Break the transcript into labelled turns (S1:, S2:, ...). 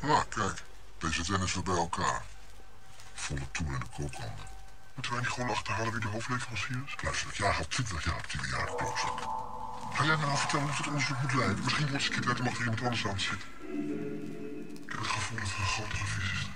S1: Ah, kijk. PZN is weer bij elkaar. Volle toer in de kookhanden.
S2: Moeten wij niet gewoon achterhalen wie de hoofdleverancier is?
S1: Luister, ik jaag al 20 jaar op die bejaarde klootzak. Ga jij nou vertellen hoe het onderzoek moet leiden? Misschien wordt Skid uit de macht er iemand anders aan zitten. Ik heb het gevoel dat er een grotere vis is.